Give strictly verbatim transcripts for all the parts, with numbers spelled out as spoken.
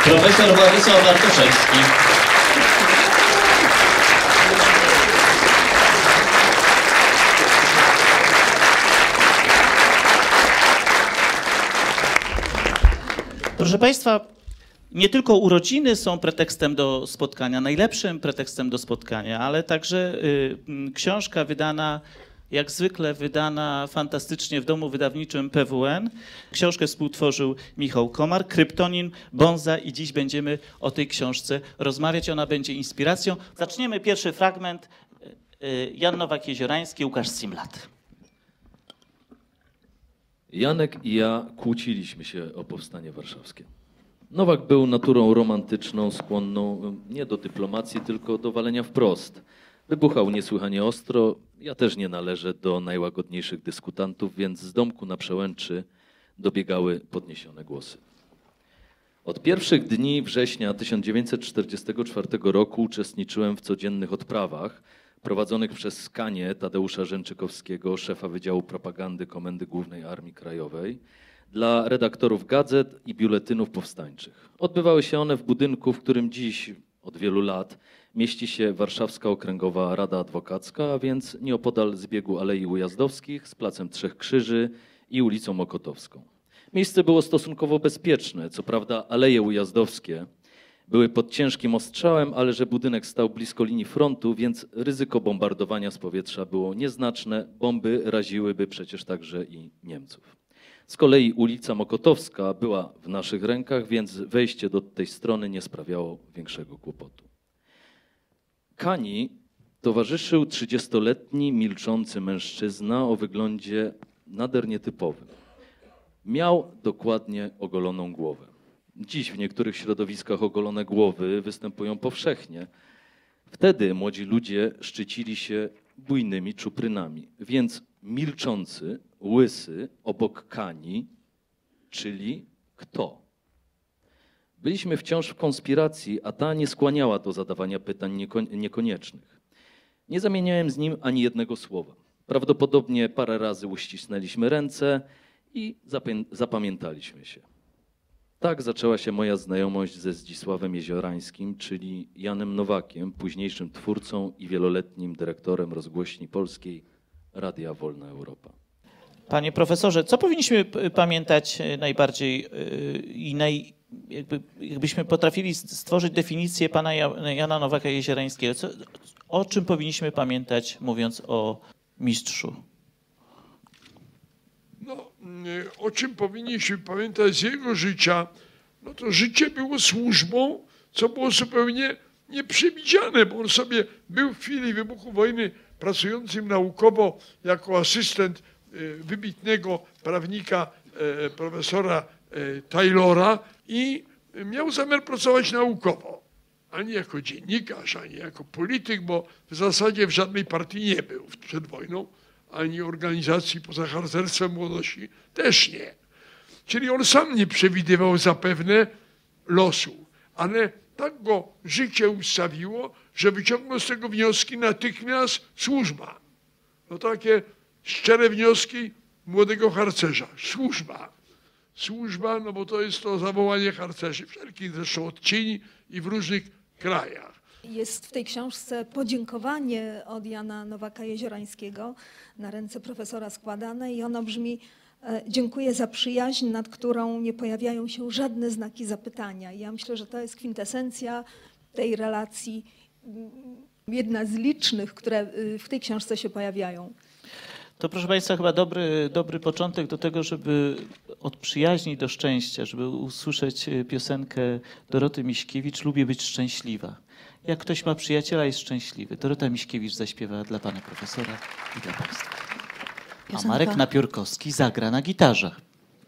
Profesor Władysław Bartoszewski. Proszę Państwa, nie tylko urodziny są pretekstem do spotkania, najlepszym pretekstem do spotkania, ale także y, książka wydana, jak zwykle wydana fantastycznie w domu wydawniczym P W N. Książkę współtworzył Michał Komar, Kryptonim, Bonza i dziś będziemy o tej książce rozmawiać. Ona będzie inspiracją. Zaczniemy pierwszy fragment. Y, Jan Nowak-Jeziorański, Łukasz Simlat. Janek i ja kłóciliśmy się o powstanie warszawskie. Nowak był naturą romantyczną, skłonną nie do dyplomacji, tylko do walenia wprost. Wybuchał niesłychanie ostro, ja też nie należę do najłagodniejszych dyskutantów, więc z domku na Przełęczy dobiegały podniesione głosy. Od pierwszych dni września tysiąc dziewięćset czterdziestego czwartego roku uczestniczyłem w codziennych odprawach prowadzonych przez Skanie Tadeusza Rzęczykowskiego, szefa Wydziału Propagandy Komendy Głównej Armii Krajowej, dla redaktorów gazet i biuletynów powstańczych. Odbywały się one w budynku, w którym dziś od wielu lat mieści się Warszawska Okręgowa Rada Adwokacka, a więc nieopodal zbiegu Alei Ujazdowskich z Placem Trzech Krzyży i ulicą Mokotowską. Miejsce było stosunkowo bezpieczne, co prawda Aleje Ujazdowskie były pod ciężkim ostrzałem, ale że budynek stał blisko linii frontu, więc ryzyko bombardowania z powietrza było nieznaczne, bomby raziłyby przecież także i Niemców. Z kolei ulica Mokotowska była w naszych rękach, więc wejście do tej strony nie sprawiało większego kłopotu. Kani towarzyszył trzydziestoletni, milczący mężczyzna o wyglądzie nader nietypowym. Miał dokładnie ogoloną głowę. Dziś w niektórych środowiskach ogolone głowy występują powszechnie. Wtedy młodzi ludzie szczycili się bujnymi czuprynami, więc milczący, łysy, obok Kani, czyli kto? Byliśmy wciąż w konspiracji, a ta nie skłaniała do zadawania pytań niekoniecznych. Nie zamieniałem z nim ani jednego słowa. Prawdopodobnie parę razy uścisnęliśmy ręce i zapamiętaliśmy się. Tak zaczęła się moja znajomość ze Zdzisławem Jeziorańskim, czyli Janem Nowakiem, późniejszym twórcą i wieloletnim dyrektorem rozgłośni polskiej Radia Wolna Europa. Panie profesorze, co powinniśmy pamiętać najbardziej i naj, jakby, jakbyśmy potrafili stworzyć definicję pana Jana Nowaka-Jeziorańskiego? Co, o czym powinniśmy pamiętać, mówiąc o mistrzu? No, o czym powinniśmy pamiętać z jego życia? No to życie było służbą, co było zupełnie nieprzewidziane, bo on sobie był w chwili wybuchu wojny pracującym naukowo jako asystent wybitnego prawnika profesora Taylora i miał zamiar pracować naukowo, ani jako dziennikarz, ani jako polityk, bo w zasadzie w żadnej partii nie był przed wojną, ani organizacji poza harcerstwem młodości też nie. Czyli on sam nie przewidywał zapewne losu, ale tak go życie ustawiło, że wyciągnął z tego wnioski natychmiast służba. No takie szczere wnioski młodego harcerza. Służba. Służba, no bo to jest to zawołanie harcerzy, wszelkich zresztą odcieni i w różnych krajach. Jest w tej książce podziękowanie od Jana Nowaka-Jeziorańskiego na ręce profesora składane i ono brzmi: dziękuję za przyjaźń, nad którą nie pojawiają się żadne znaki zapytania. I ja myślę, że to jest kwintesencja tej relacji, jedna z licznych, które w tej książce się pojawiają. To proszę Państwa chyba dobry, dobry początek do tego, żeby od przyjaźni do szczęścia, żeby usłyszeć piosenkę Doroty Miśkiewicz "Lubię być szczęśliwa". Jak ktoś ma przyjaciela, jest szczęśliwy. Dorota Miśkiewicz zaśpiewa dla pana profesora i dla Państwa. A Piosenka. Marek Napiórkowski zagra na gitarze.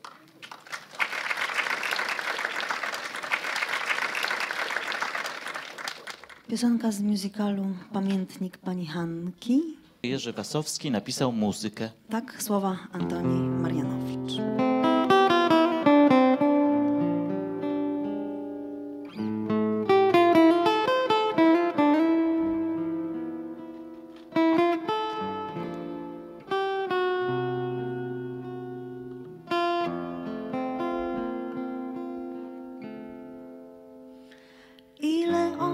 Piosenka z musicalu Pamiętnik pani Hanki. Jerzy Wasowski napisał muzykę. Tak, słowa Antoni Marianowicz.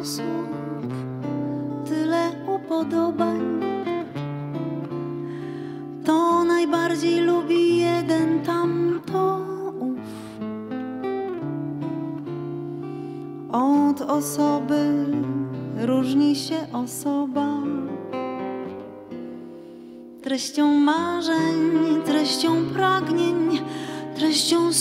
osób, tyle upodobań. To najbardziej lubi jeden, tamto ów. Od osoby różni się osoba, treścią marzeń, treścią pragnień, treścią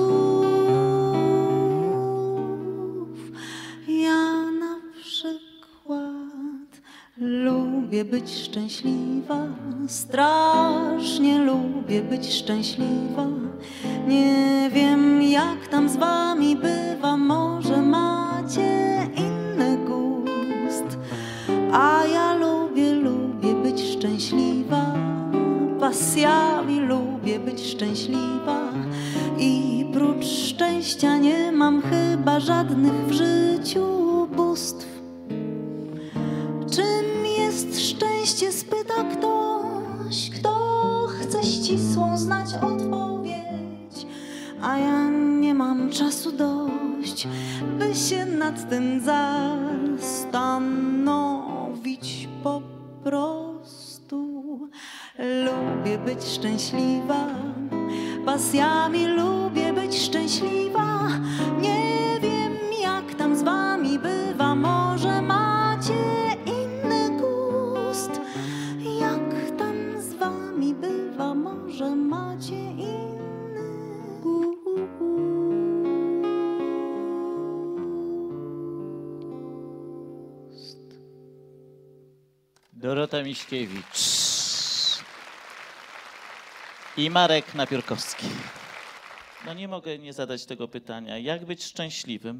snów. Ja na przykład lubię być szczęśliwa, strasznie lubię być szczęśliwa. Nie wiem, jak tam z wami bywa, może macie inny gust, a ja lubię, lubię być szczęśliwa. Pasjami lubię być szczęśliwa i prócz szczęścia nie mam chyba żadnych w życiu bóstw. Czym jest szczęście, spyta ktoś, kto chce ścisłą znać odpowiedź, a ja nie mam czasu dość, by się nad tym zastanowić po prostu. Lubię być szczęśliwa, pasjami lubię być szczęśliwa. Nie wiem, jak tam z wami bywa, może macie inny gust. Jak tam z wami bywa, może macie inny gust. Dorota Miśkiewicz i Marek Napiórkowski. No nie mogę nie zadać tego pytania. Jak być szczęśliwym?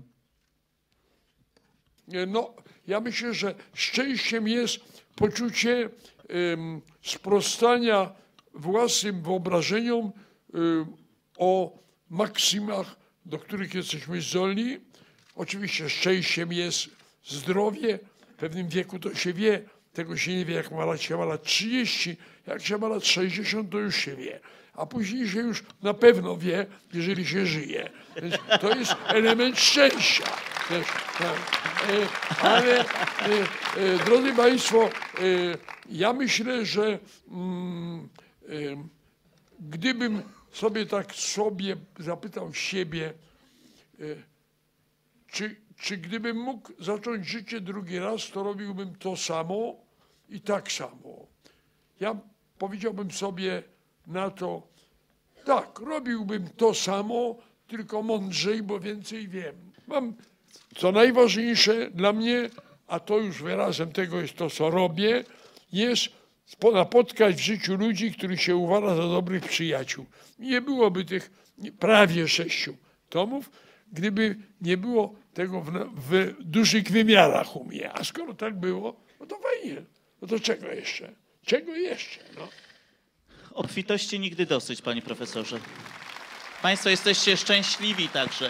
No, ja myślę, że szczęściem jest poczucie um, sprostania własnym wyobrażeniom um, o maksymach, do których jesteśmy zdolni. Oczywiście szczęściem jest zdrowie. W pewnym wieku to się wie. Tego się nie wie, jak ma lat, się ma lat trzydzieści, jak się ma lat sześćdziesiąt, to już się wie. A później się już na pewno wie, jeżeli się żyje. Więc to jest element szczęścia. Też, tak. Ale, e, e, drodzy Państwo, e, ja myślę, że mm, e, gdybym sobie tak sobie zapytał siebie, e, czy, czy gdybym mógł zacząć życie drugi raz, to robiłbym to samo i tak samo. Ja powiedziałbym sobie na to, tak, robiłbym to samo, tylko mądrzej, bo więcej wiem. Mam, co najważniejsze dla mnie, a to już wyrazem tego jest to, co robię, jest napotkać w życiu ludzi, których się uważa za dobrych przyjaciół. Nie byłoby tych prawie sześciu tomów, gdyby nie było tego w, w dużych wymiarach u mnie. A skoro tak było, no to fajnie. No to czego jeszcze? Czego jeszcze? No. Obfitości nigdy dosyć, panie profesorze. Państwo jesteście szczęśliwi także,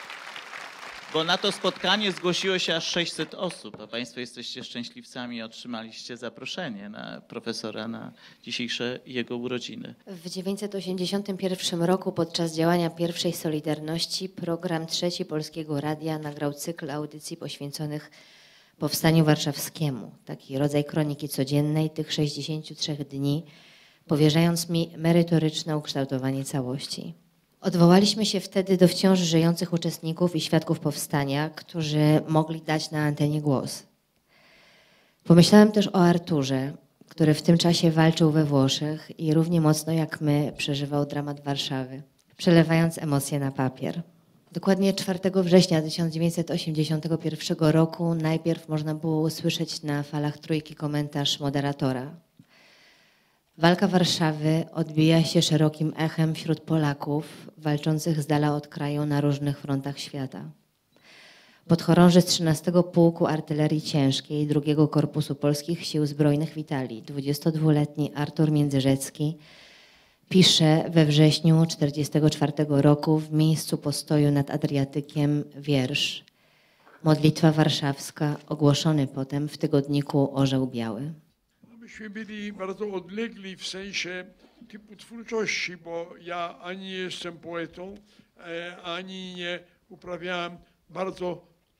bo na to spotkanie zgłosiło się aż sześćset osób, a państwo jesteście szczęśliwcami i otrzymaliście zaproszenie na profesora na dzisiejsze jego urodziny. W tysiąc dziewięćset osiemdziesiątym pierwszym roku podczas działania pierwszej Solidarności program Trzeci Polskiego Radia nagrał cykl audycji poświęconych Powstaniu Warszawskiemu, taki rodzaj kroniki codziennej tych sześćdziesięciu trzech dni, powierzając mi merytoryczne ukształtowanie całości. Odwołaliśmy się wtedy do wciąż żyjących uczestników i świadków powstania, którzy mogli dać na antenie głos. Pomyślałem też o Arturze, który w tym czasie walczył we Włoszech i równie mocno jak my przeżywał dramat Warszawy, przelewając emocje na papier. Dokładnie czwartego września tysiąc dziewięćset osiemdziesiątego pierwszego roku najpierw można było usłyszeć na falach Trójki komentarz moderatora. Walka Warszawy odbija się szerokim echem wśród Polaków walczących z dala od kraju na różnych frontach świata. Podchorąży z trzynastego Pułku Artylerii Ciężkiej drugiego Korpusu Polskich Sił Zbrojnych w Italii, dwudziestodwuletni Artur Międzyrzecki, pisze we wrześniu tysiąc dziewięćset czterdziestego czwartego roku w miejscu postoju nad Adriatykiem wiersz Modlitwa Warszawska, ogłoszony potem w tygodniku Orzeł Biały. Myśmy byli bardzo odlegli w sensie typu twórczości, bo ja ani nie jestem poetą, ani nie uprawiałem bardzo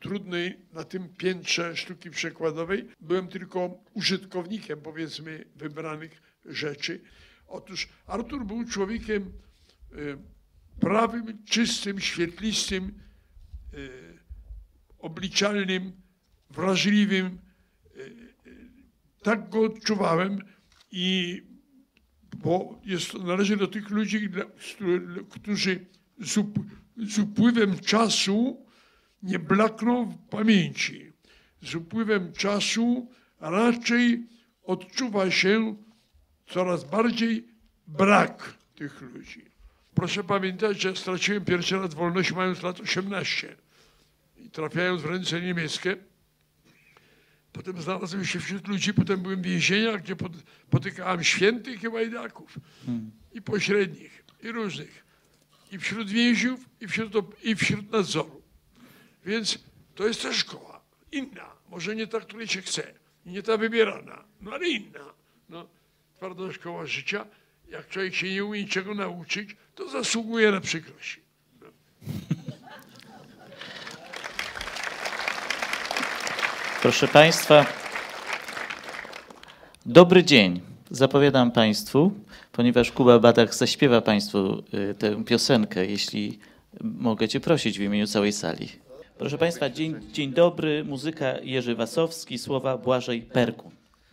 trudnej na tym piętrze sztuki przekładowej. Byłem tylko użytkownikiem, powiedzmy, wybranych rzeczy. Otóż Artur był człowiekiem y, prawym, czystym, świetlistym, y, obliczalnym, wrażliwym. Y, y, tak go odczuwałem i bo jest, należy do tych ludzi, którzy z, up, z upływem czasu nie blakną w pamięci. Z upływem czasu raczej odczuwa się coraz bardziej brak tych ludzi. Proszę pamiętać, że straciłem pierwszy raz wolność mając lat osiemnaście i trafiając w ręce niemieckie. Potem znalazłem się wśród ludzi, potem byłem w więzieniach, gdzie potykałem świętych i łajdaków, hmm. i pośrednich, i różnych. I wśród więźniów, i wśród, i wśród nadzoru. Więc to jest też szkoła. Inna. Może nie ta, której się chce. I nie ta wybierana. No ale inna. No, twarda szkoła życia. Jak człowiek się nie umie niczego nauczyć, to zasługuje na przykrość. No. Proszę Państwa, dobry dzień. Zapowiadam Państwu, ponieważ Kuba Badach zaśpiewa Państwu tę piosenkę, jeśli mogę Cię prosić w imieniu całej sali. Proszę Państwa, dzień, dzień dobry, muzyka Jerzy Wasowski, słowa Błażej Perkun.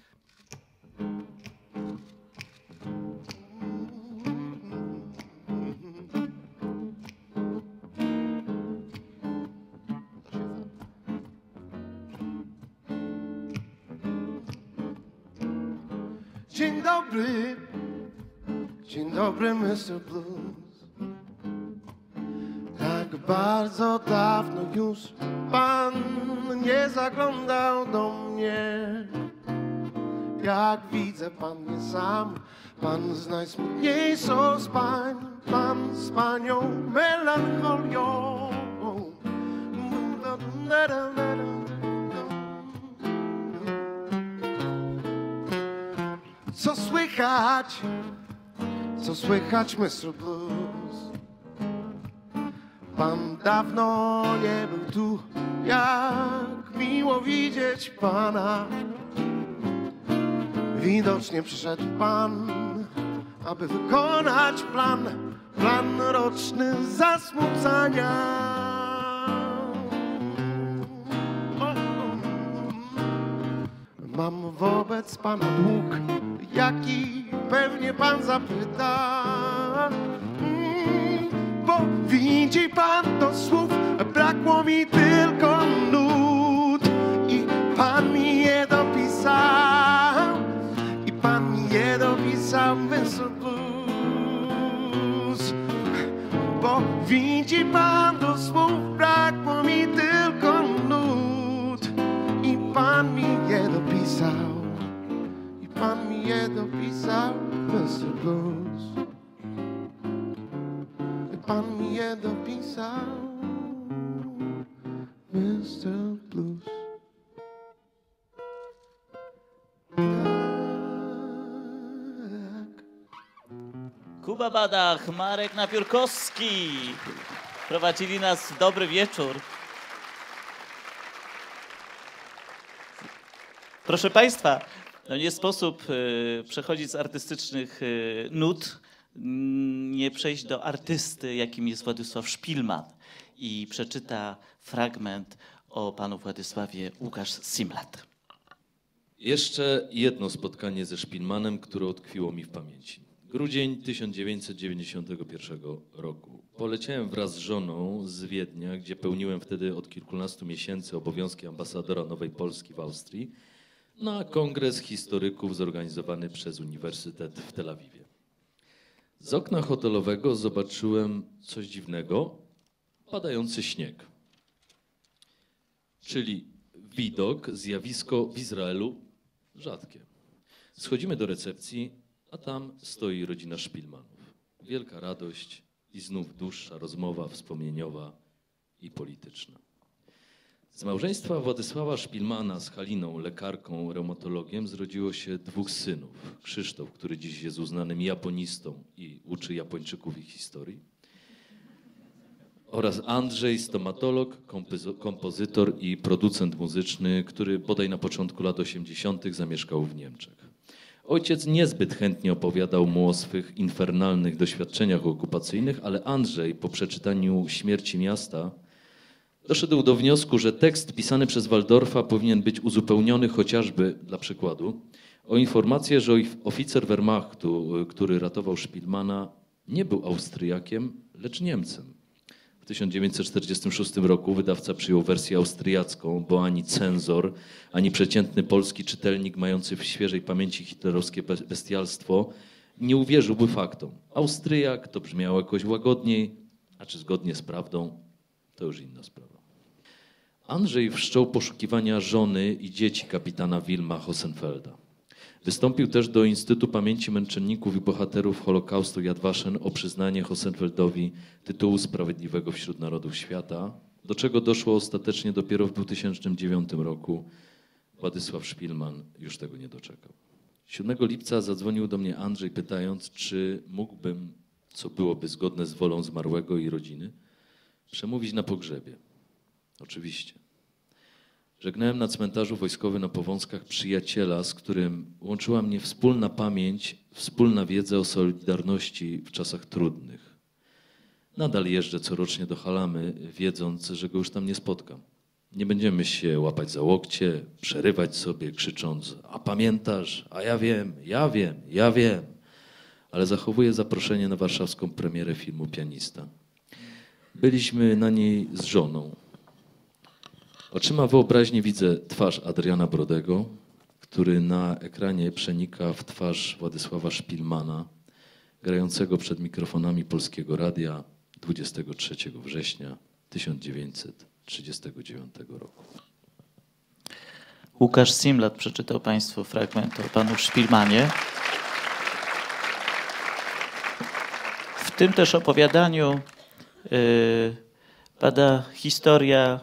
Dzień dobry, dzień dobry, mister Blues. Tak bardzo dawno już pan nie zaglądał do mnie. Jak widzę, pan nie sam, pan z najsmutniejszą z pań, pan z panią melancholią. Co słychać, co słychać, mister Blues? Pan dawno nie był tu, jak miło widzieć pana. Widocznie przyszedł pan, aby wykonać plan, plan roczny zasmucania. Mam wobec pana dług, jaki pewnie pan zapyta. Mm, bo widzi pan, do słów brakło mi tylko nut. I pan mi je dopisał, i pan mi je dopisał, mister Blues. Bo widzi pan, do słów brakło mi tylko nut. I pan mi je dopisał, i pan mi je dopisał, mister Blues. I pan mi je dopisał, mister Blues. Tak. Kuba Badach, Marek Napiórkowski prowadzili nas w dobry wieczór. Proszę Państwa, no nie sposób y, przechodzić z artystycznych y, nut, nie przejść do artysty, jakim jest Władysław Szpilman i przeczyta fragment o panu Władysławie Łukasz Simlat. Jeszcze jedno spotkanie ze Szpilmanem, które utkwiło mi w pamięci. Grudzień tysiąc dziewięćset dziewięćdziesiątego pierwszego roku. Poleciałem wraz z żoną z Wiednia, gdzie pełniłem wtedy od kilkunastu miesięcy obowiązki ambasadora Nowej Polski w Austrii, na kongres historyków zorganizowany przez Uniwersytet w Tel Awiwie. Z okna hotelowego zobaczyłem coś dziwnego, padający śnieg. Czyli widok, zjawisko w Izraelu rzadkie. Schodzimy do recepcji, a tam stoi rodzina Szpilmanów. Wielka radość i znów dłuższa rozmowa wspomnieniowa i polityczna. Z małżeństwa Władysława Szpilmana z Haliną, lekarką, reumatologiem, zrodziło się dwóch synów. Krzysztof, który dziś jest uznanym japonistą i uczy Japończyków ich historii, oraz Andrzej, stomatolog, kompozytor i producent muzyczny, który bodaj na początku lat osiemdziesiątych zamieszkał w Niemczech. Ojciec niezbyt chętnie opowiadał mu o swych infernalnych doświadczeniach okupacyjnych, ale Andrzej po przeczytaniu Śmierci miasta doszedł do wniosku, że tekst pisany przez Walldorfa powinien być uzupełniony chociażby, dla przykładu, o informację, że oficer Wehrmachtu, który ratował Szpilmana, nie był Austriakiem, lecz Niemcem. W tysiąc dziewięćset czterdziestym szóstym roku wydawca przyjął wersję austriacką, bo ani cenzor, ani przeciętny polski czytelnik mający w świeżej pamięci hitlerowskie bestialstwo nie uwierzyłby faktom. Austriak to brzmiało jakoś łagodniej, a czy zgodnie z prawdą, to już inna sprawa. Andrzej wszczął poszukiwania żony i dzieci kapitana Wilma Hossenfelda. Wystąpił też do Instytutu Pamięci Męczenników i Bohaterów Holokaustu Yad Vashem o przyznanie Hossenfeldowi tytułu Sprawiedliwego wśród Narodów Świata, do czego doszło ostatecznie dopiero w dwa tysiące dziewiątym roku. Władysław Szpilman już tego nie doczekał. siódmego lipca zadzwonił do mnie Andrzej, pytając, czy mógłbym, co byłoby zgodne z wolą zmarłego i rodziny, przemówić na pogrzebie. Oczywiście. Żegnałem na cmentarzu wojskowym na Powązkach przyjaciela, z którym łączyła mnie wspólna pamięć, wspólna wiedza o solidarności w czasach trudnych. Nadal jeżdżę corocznie do Halamy, wiedząc, że go już tam nie spotkam. Nie będziemy się łapać za łokcie, przerywać sobie, krzycząc: a pamiętasz, a ja wiem, ja wiem, ja wiem. Ale zachowuję zaproszenie na warszawską premierę filmu Pianista. Byliśmy na niej z żoną. Oczyma wyobraźni widzę twarz Adriana Brodego, który na ekranie przenika w twarz Władysława Szpilmana, grającego przed mikrofonami Polskiego Radia dwudziestego trzeciego września tysiąc dziewięćset trzydziestego dziewiątego roku. Łukasz Simlat przeczytał Państwu fragment o panu Szpilmanie. W tym też opowiadaniu yy, pada historia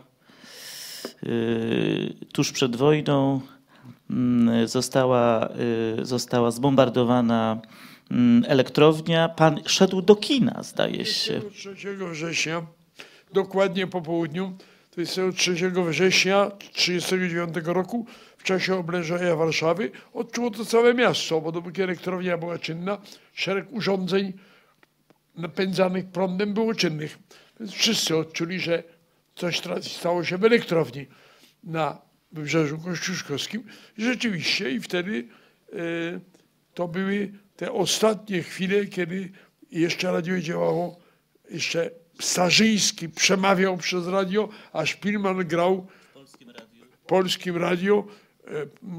yy, tuż przed wojną. Yy, została, yy, została zbombardowana yy, elektrownia. Pan szedł do kina, zdaje się. trzeciego września, dokładnie po południu, dwudziestego trzeciego września tysiąc dziewięćset trzydziestego dziewiątego roku, w czasie oblężenia Warszawy, odczuło to całe miasto, bo dopóki elektrownia była czynna, szereg urządzeń napędzanych prądem było czynnych. Więc wszyscy odczuli, że coś stało się w elektrowni na Wybrzeżu Kościuszkowskim. I rzeczywiście, i wtedy e, to były te ostatnie chwile, kiedy jeszcze radio działało, jeszcze Starzyński przemawiał przez radio, a Szpilman grał w Polskim Radio, Polskim radio e,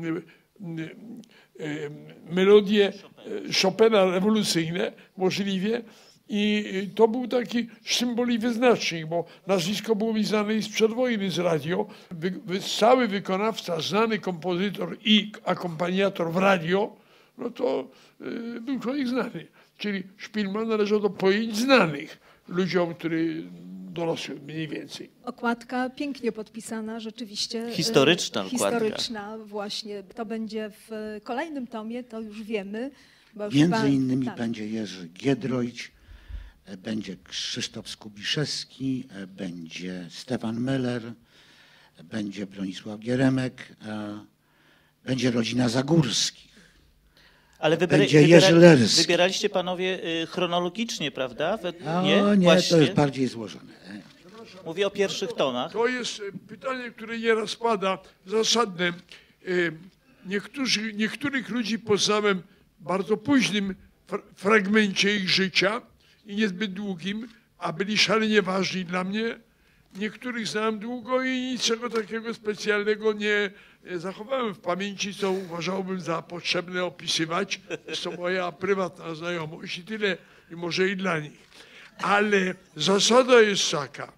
e, e, melodie Chopina rewolucyjne możliwie. I to był taki symbol i wyznacznik, bo nazwisko było mi znane i sprzed wojny z radio. Wy, wy, cały wykonawca, znany kompozytor i akompaniator w radio, no to y, był człowiek znany. Czyli Szpilman należał do pojęć znanych ludziom, którzy dorosły mniej więcej. Okładka pięknie podpisana, rzeczywiście. Historyczna okładka. Historyczna, właśnie. To będzie w kolejnym tomie, to już wiemy. Bo już Między chyba, innymi tak. będzie Jerzy Giedroyć, będzie Krzysztof Skubiszewski, będzie Stefan Meller, będzie Bronisław Gieremek, będzie rodzina Zagórskich. Ale wybiera, będzie wybiera, Jerzy Lerski. wybieraliście panowie y, chronologicznie, prawda? We, O, nie, nie, Właśnie. to jest bardziej złożone. Mówię o pierwszych tomach. To jest pytanie, które nieraz pada, zasadne. Niektórzy, niektórych ludzi poznałem w bardzo późnym fragmencie ich życia i niezbyt długim, a byli szalenie ważni dla mnie. Niektórych znałem długo i niczego takiego specjalnego nie zachowałem w pamięci, co uważałbym za potrzebne opisywać. Jest to moja prywatna znajomość i tyle, i może i dla nich. Ale zasada jest taka.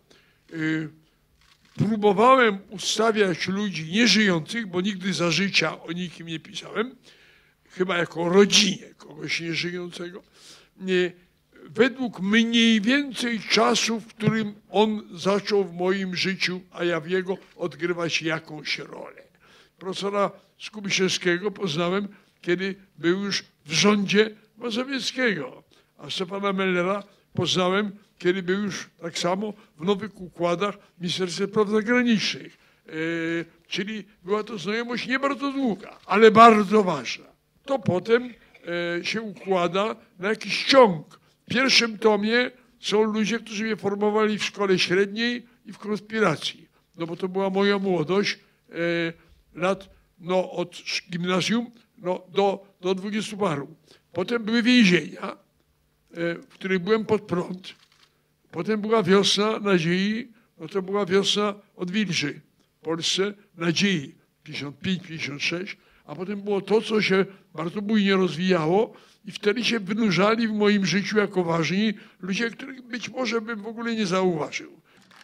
Próbowałem ustawiać ludzi nieżyjących, bo nigdy za życia o nikim nie pisałem, chyba jako rodzinie kogoś nieżyjącego, nie, według mniej więcej czasu, w którym on zaczął w moim życiu, a ja w jego, odgrywać jakąś rolę. Profesora Skubiszewskiego poznałem, kiedy był już w rządzie Mazowieckiego, a Stefana Mellera poznałem, kiedy był już tak samo w nowych układach w Ministerstwie Spraw Zagranicznych. E, czyli była to znajomość nie bardzo długa, ale bardzo ważna. To potem e, się układa na jakiś ciąg. W pierwszym tomie są ludzie, którzy mnie formowali w szkole średniej i w konspiracji. No bo to była moja młodość, e, lat no, od gimnazjum no, do, do dwudziestu paru. Potem były więzienia, e, w których byłem pod prąd. Potem była wiosna nadziei, no to była wiosna odwilży w Polsce, nadziei, pięćdziesiąt pięć pięćdziesiąt sześć, a potem było to, co się bardzo bujnie rozwijało i wtedy się wynurzali w moim życiu jako ważni ludzie, których być może bym w ogóle nie zauważył.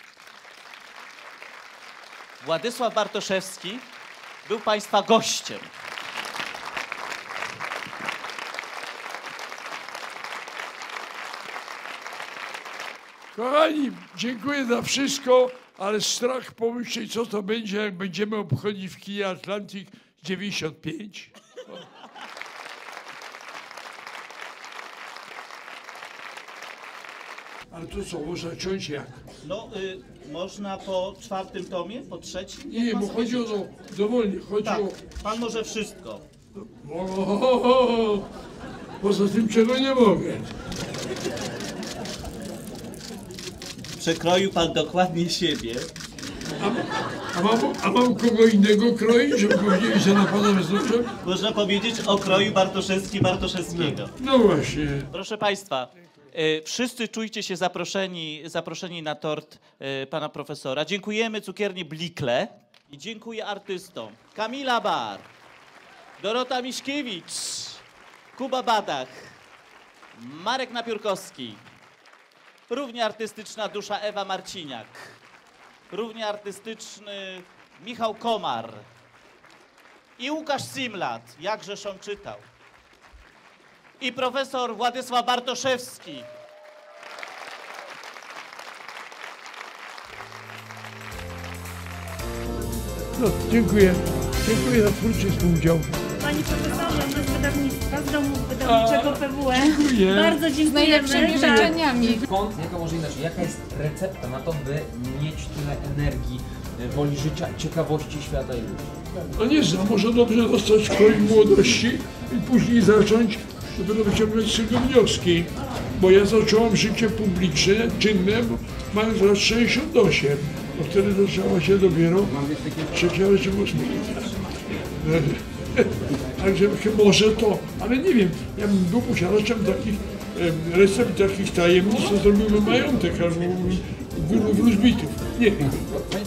Władysław Bartoszewski był Państwa gościem. Kochani, dziękuję za wszystko, ale strach pomyśleć, co to będzie, jak będziemy obchodzić w kinie Atlantik dziewięćdziesiąt pięć. Ale to co, można ciąć jak? No, y, można po czwartym tomie, po trzecim? Nie, bo chodzi o to, dowolnie, chodzi Tak, o... pan może wszystko. O, o, o, o. Poza tym, czego nie mogę. Przekroił pan dokładnie siebie. A, a, mam, a mam kogo innego kroić, żeby powiedzieli, że na pana wyznaczam? Można powiedzieć o kroju Bartoszewski-Bartoszewskiego. No właśnie. Proszę Państwa, y, wszyscy czujcie się zaproszeni, zaproszeni na tort y, pana profesora. Dziękujemy cukierni Blikle i dziękuję artystom. Kamila Bar, Dorota Miśkiewicz, Kuba Badach, Marek Napiórkowski, równie artystyczna dusza Ewa Marciniak, równie artystyczny Michał Komar i Łukasz Simlat, jakżeż on czytał, i profesor Władysław Bartoszewski. No, dziękuję. Dziękuję za twórczy współudział. Panie profesorze, my z wydawnictwa, z domu wydawniczego P W E. Dziękuję. Bardzo dziękujemy. Z najlepszymi życzeniami. Skąd, jaka może inaczej, jaka jest recepta na to, by mieć tyle energii, woli życia, ciekawości świata i ludzi? No nie znam, może dobrze dostać szkoły młodości i później zacząć dopiero wyciągnąć z tego wnioski. Bo ja zacząłem życie publiczne, czynne, mając lat sześćdziesiąt osiem. Bo wtedy zaczęła się dopiero trzecia Rzeczypospolita. Także może to, ale nie wiem, ja bym był posiadaczem takich e, recept, takich tajemnic, co zrobiłbym majątek albo górów wróżbitów. Nie wiem.